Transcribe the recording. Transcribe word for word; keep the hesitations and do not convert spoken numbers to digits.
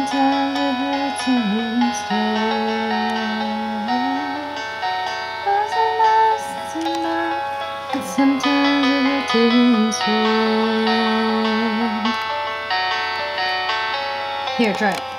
sometimes it hurts and stay. Cause it lasts enough, but sometimes it hurts and stay. Here, try it.